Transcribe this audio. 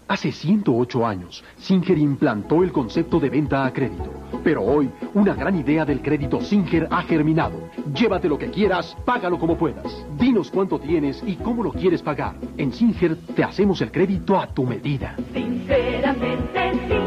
Hace 108 años, Singer implantó el concepto de venta a crédito. Pero hoy, una gran idea del crédito Singer ha germinado. Llévate lo que quieras, págalo como puedas. Dinos cuánto tienes y cómo lo quieres pagar. En Singer te hacemos el crédito a tu medida. Sinceramente,